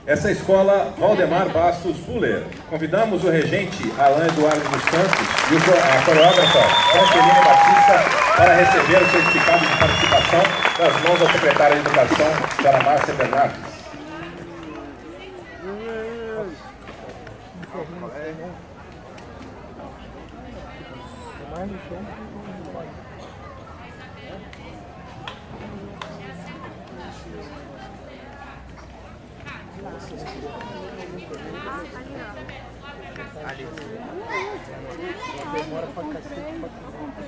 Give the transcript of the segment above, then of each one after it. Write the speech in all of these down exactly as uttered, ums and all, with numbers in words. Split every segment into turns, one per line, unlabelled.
Essa escola Valdemar Bastos Buller. Convidamos o regente Alain Eduardo dos Santos e a coreógrafa Francelina Batista para receber o certificado de participação das mãos da secretária de Educação, Sara Márcia Bernardes.
Demora pra cacete pra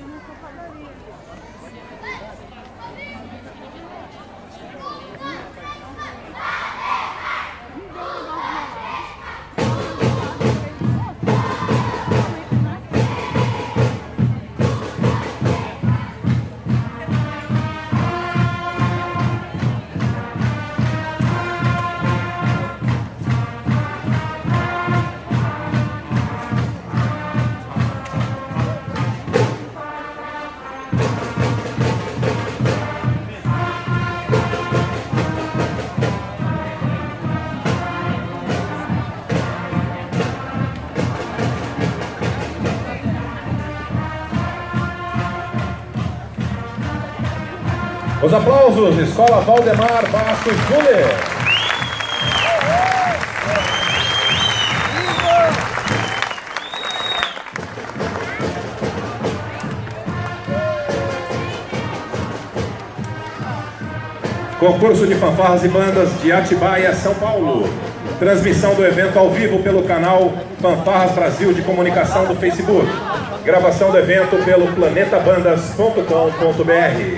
Os aplausos, Escola Valdemar Bastos Buller. Concurso de fanfarras e bandas de Atibaia, São Paulo. Transmissão do evento ao vivo pelo canal Fanfarras Brasil de Comunicação do Facebook. Gravação do evento pelo planeta bandas ponto com ponto br.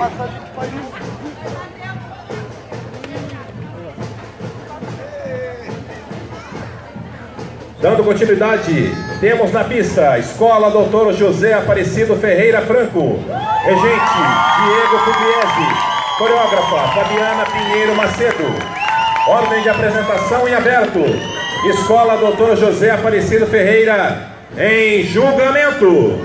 Dando continuidade, temos na pista Escola doutor José Aparecido Ferreira Franco. Regente, Diego Pugliese. Coreógrafa, Fabiana Pinheiro Macedo. Ordem de apresentação em aberto. Escola doutor José Aparecido Ferreira em julgamento.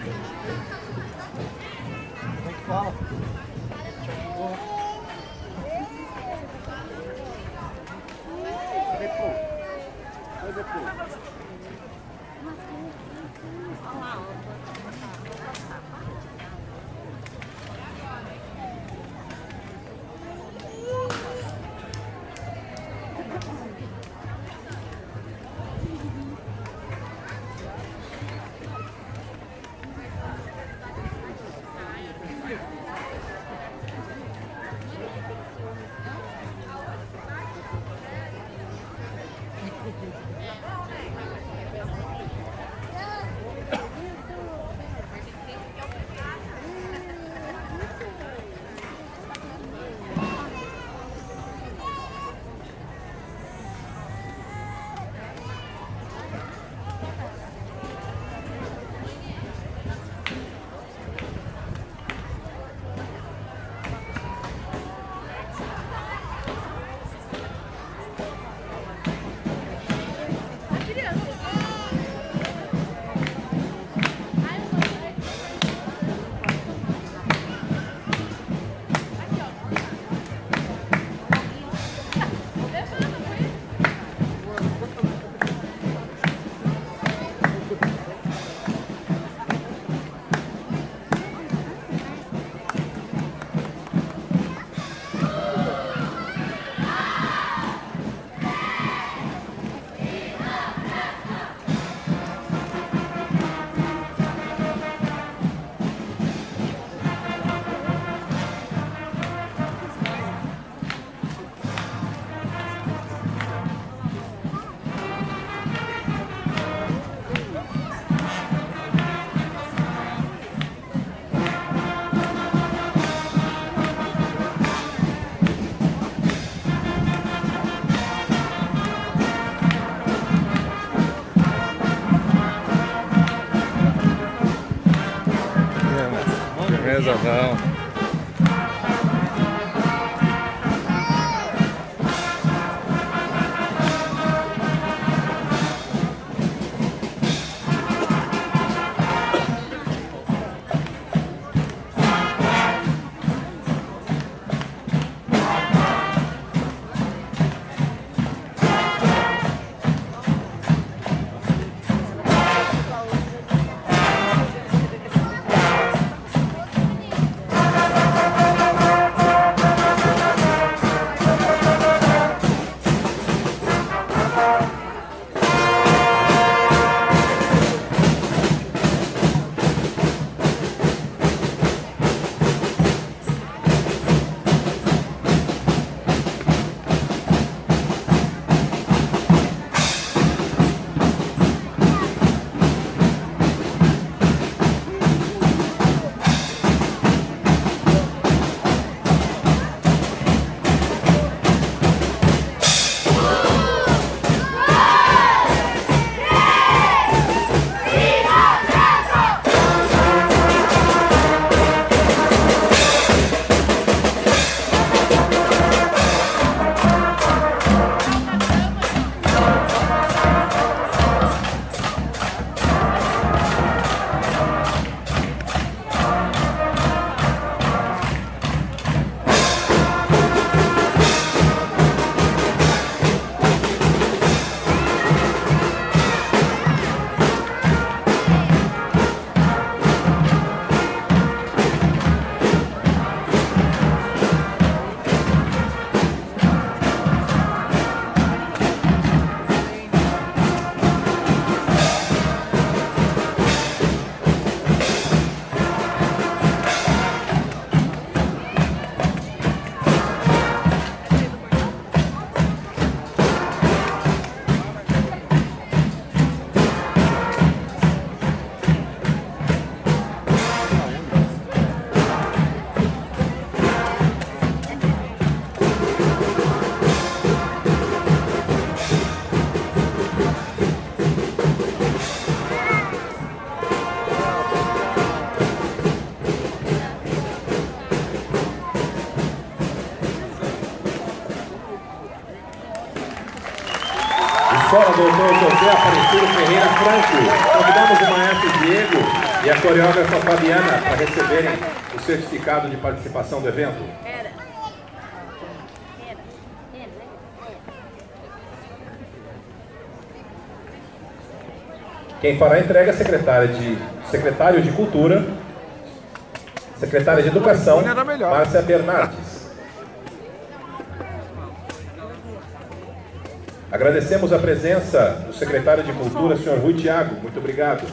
Beleza, não.
Escola Doutor José Aparecido Ferreira Franco. Convidamos o maestro Diego e a coreógrafa Fabiana para receberem o certificado de participação do evento. Quem fará a entrega é a secretária de, secretário de Cultura, secretária de Educação, Márcia Bernardes. Agradecemos a presença do secretário de Cultura, senhor Rui Thiago. Muito obrigado.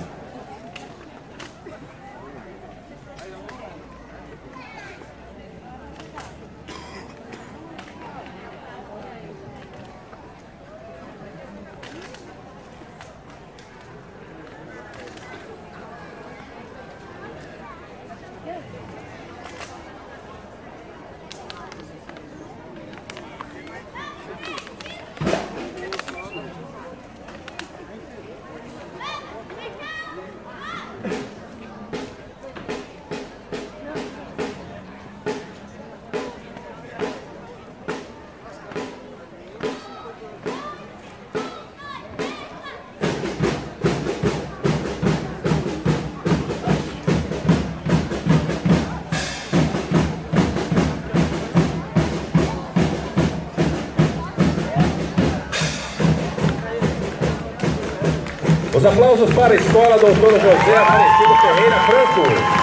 Os aplausos para a Escola Doutor José Aparecido Ferreira Franco.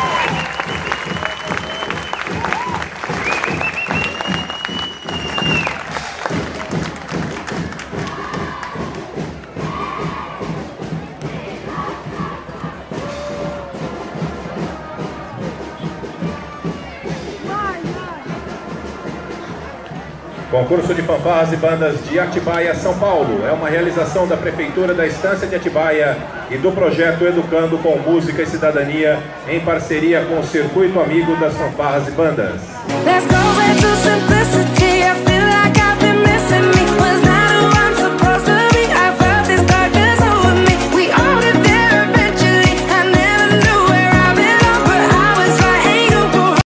Concurso de fanfarras e bandas de Atibaia, São Paulo. É uma realização da Prefeitura da Estância de Atibaia e do projeto Educando com Música e Cidadania, em parceria com o Circuito Amigo das Fanfarras e Bandas.